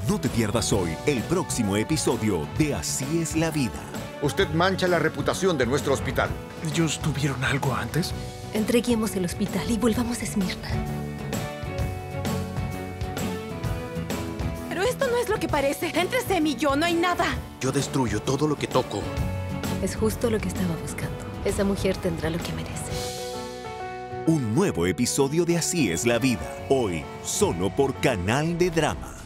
No te pierdas hoy el próximo episodio de Así es la vida. Usted mancha la reputación de nuestro hospital. ¿Ellos tuvieron algo antes? Entreguemos el hospital y volvamos a Esmirna. Pero esto no es lo que parece. Entre Sem y yo no hay nada. Yo destruyo todo lo que toco. Es justo lo que estaba buscando. Esa mujer tendrá lo que merece. Un nuevo episodio de Así es la vida. Hoy, solo por Canal de Drama.